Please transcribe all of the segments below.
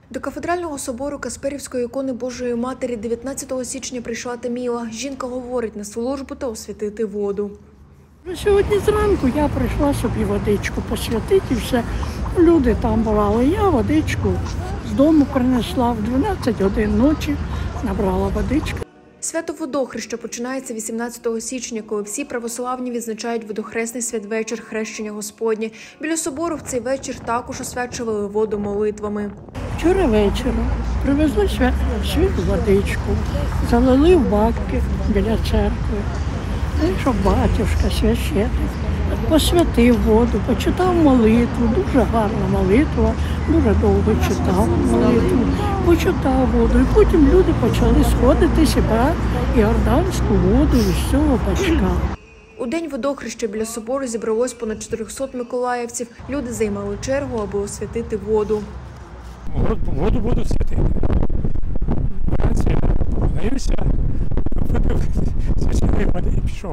До кафедрального собору Касперівської ікони Божої Матері 19 січня прийшла Таміла. Жінка говорить на службу та освятити воду. Сьогодні зранку я прийшла собі водичку посвятити і все. Люди там брали. Я водичку з дому принесла в 12 годин ночі, набрала водичку. Свято водохреща починається 18 січня, коли всі православні відзначають водохресний святвечір Хрещення Господнє. Біля собору в цей вечір також освячували воду молитвами. Вчора вечором привезли святу водичку, залили в баки біля церкви. Щоб батюшка, священник, посвятив воду, почитав молитву, дуже гарна молитва, дуже довго читав молитву, почитав воду. І потім люди почали сходитися брати іорданську воду із цього бачка. У день водохреща біля собору зібралось понад 400 миколаївців. Люди займали чергу, аби освятити воду. Воду буду святити. Вранці помолився, випив свяченої води і пішов.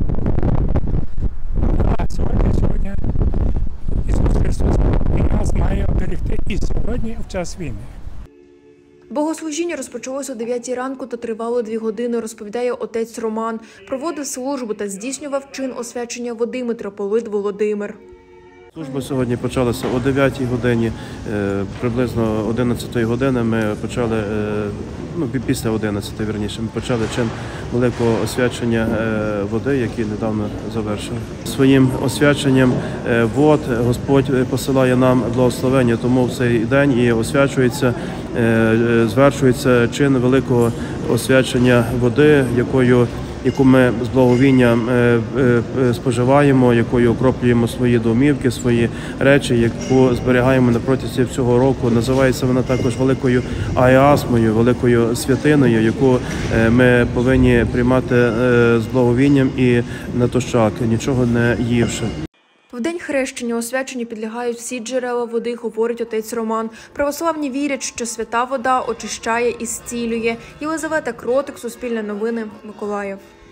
А сьогодні Ісус Христос нас має оберегти і сьогодні в час війни. Богослужіння розпочалось о 9 ранку та тривало 2 години, розповідає отець Роман. Проводив службу та здійснював чин освячення води митрополит Володимир. Служба сьогодні почалася о 9 годині, приблизно 11 години ми почали, після 11, вірніше, ми почали чин великого освячення води, який недавно завершив. Своїм освяченням вод Господь посилає нам благословення, тому в цей день і освячується, звершується чин великого освячення води, яку ми з благовінням споживаємо, якою окроплюємо свої домівки, свої речі, яку зберігаємо на протязі всього року. Називається вона також великою аеасмою, великою святиною, яку ми повинні приймати з благовінням і натощак, нічого не ївши. В день хрещення освяченню підлягають всі джерела води, говорить отець Роман. Православні вірять, що свята вода очищає і зцілює. Єлизавета Кротик, Суспільне новини, Миколаїв.